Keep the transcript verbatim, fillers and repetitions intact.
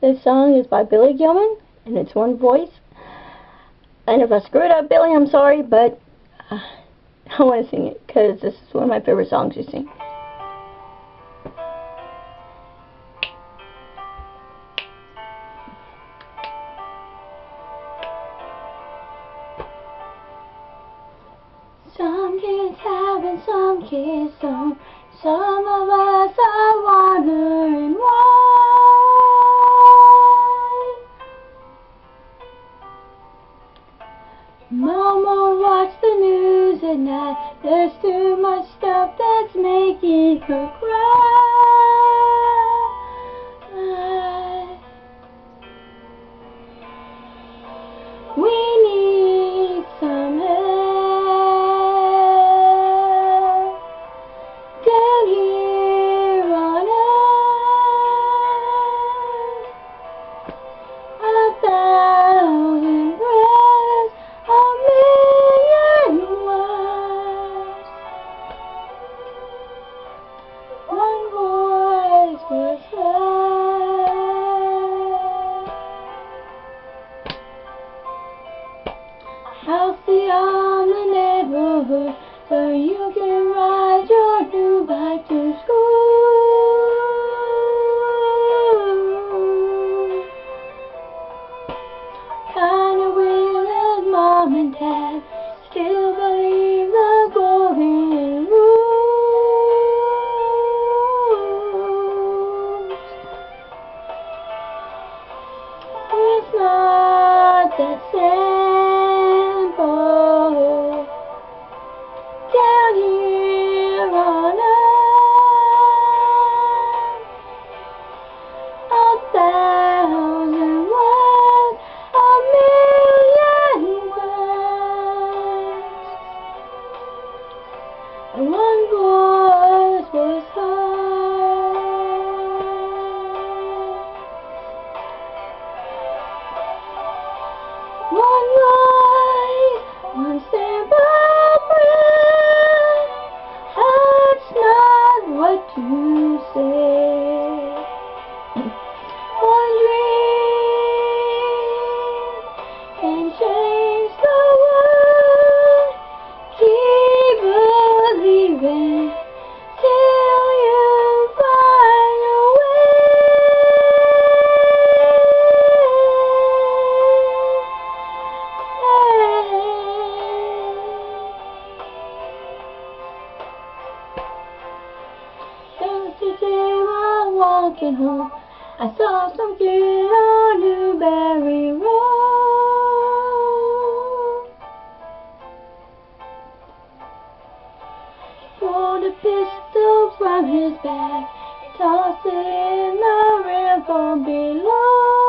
This song is by Billy Gilman, and it's one voice. And if I screw it up, Billy, I'm sorry, but uh, I want to sing it because this is one of my favorite songs to sing. Some kids have and some kids don't. Some of us are wondering why. Mama, watch the news at night. There's too much stuff that's making her cry. We need some help down here on earth. A thousand prayers, a million words. One voice was heard. I'll see on the neighborhood where you can ride your new bike to school. Kinda weird that Mom and Dad still believe the golden rules. It's not that simple down here on earth. A thousand words, a million words, and one voice was heard. One voice, one simple prayer. That's not what to say. One dream can change the world. Keep believing till you find a Yesterday while walking home, I saw some kid on Newberry Road. He pulled a pistol from his bag, tossed it in the river below.